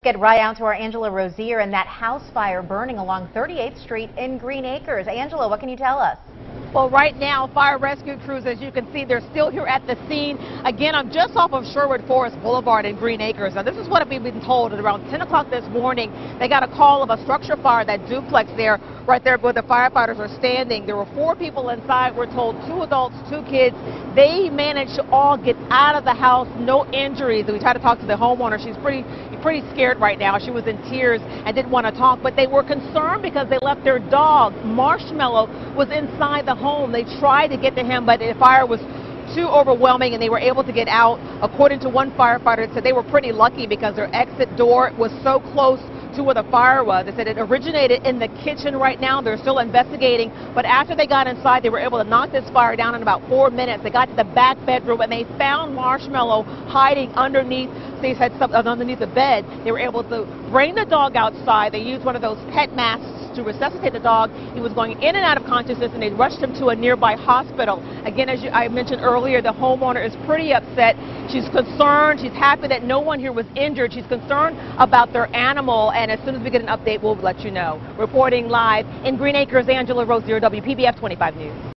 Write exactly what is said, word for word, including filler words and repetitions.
Get right out to our Angela Rozier and that house fire burning along thirty-eighth street in Greenacres. Angela, what can you tell us? Well, right now, fire rescue crews, as you can see, they're still here at the scene. Again, I'm just off of Sherwood Forest Boulevard in Greenacres. Now, this is what we've been told at around ten o'clock this morning. They got a call of a structure fire, that duplex there, right there where the firefighters are standing. There were four people inside. We're told two adults, two kids. They managed to all get out of the house, no injuries. And we tried to talk to the homeowner. She's pretty, pretty scared right now. She was in tears and didn't want to talk, but they were concerned because they left their dog. Marshmallow was inside the home. They tried to get to him, but the fire was too overwhelming and they were able to get out. According to one firefighter, it said they were pretty lucky because their exit door was so close to where the fire was. They said it originated in the kitchen right now. They're still investigating, but after they got inside, they were able to knock this fire down in about four minutes. They got to the back bedroom and they found Marshmallow hiding underneath, they said something underneath the bed. They were able to bring the dog outside. They used one of those pet masks to resuscitate the dog. He was going in and out of consciousness and they rushed him to a nearby hospital. Again, as you, I mentioned earlier, the homeowner is pretty upset. She's concerned. She's happy that no one here was injured. She's concerned about their animal, and as soon as we get an update, we'll let you know. Reporting live in Greenacres, Angela Rozier, W P B F twenty-five News.